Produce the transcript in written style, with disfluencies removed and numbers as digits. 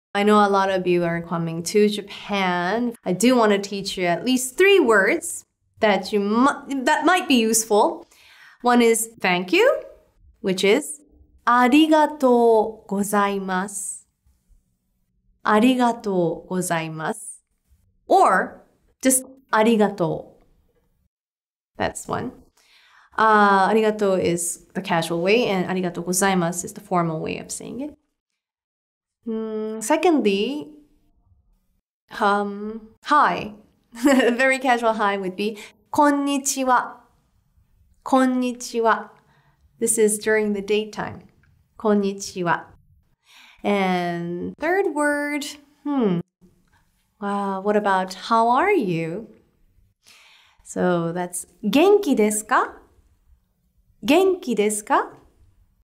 I know a lot of you are coming to Japan. I do want to teach you at least 3 words that might be useful. One is thank you, which is ありがとうございます。ありがとうございます。Or just ありがとう. That's one. ありがとう is the casual way, and ありがとうございます is the formal way of saying it. Secondly, hi. A very casual hi would be こんにちは。こんにちは. This is during the daytime. こんにちは. And third word, what about how are you? So that's 元気ですか? 元気ですか?